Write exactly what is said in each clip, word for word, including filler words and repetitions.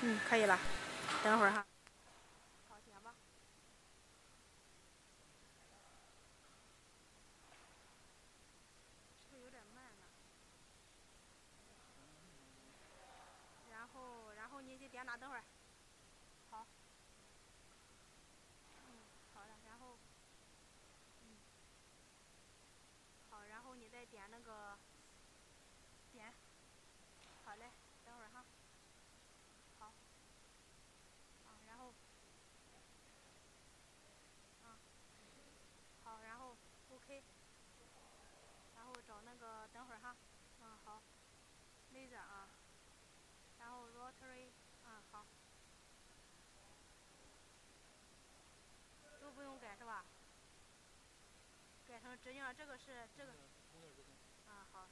嗯，可以了，等会儿哈。好，点吧。这个有点慢呢。然后，然后你就点哪？等会儿。好。嗯，好的。然后，嗯，好，然后你再点那个点。好嘞，等会儿哈。好。啊，然后，啊，好，然后 OK。然后找那个，等会儿哈。嗯，好。laser 啊。然后 rotary。嗯，好。都不用改是吧？改成直径，这个是这个。啊，好。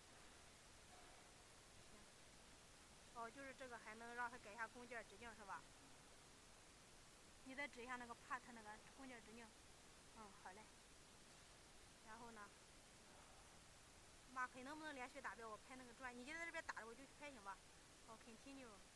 行。哦，就是这个还能让它改一下工件直径是吧？你再指一下那个 part 那个工件直径。嗯，好嘞。然后呢？马可以能不能连续打标？我拍那个转，你就在这边打着，我就去拍行吧？好 ，continue。